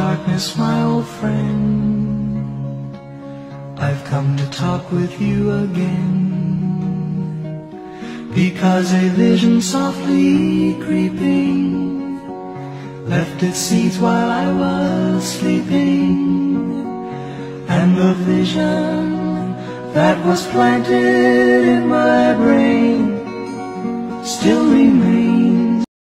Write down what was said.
darkness, my old friend, I've come to talk with you again, because a vision softly creeping left its seeds while I was sleeping, and the vision that was planted in my brain still remains.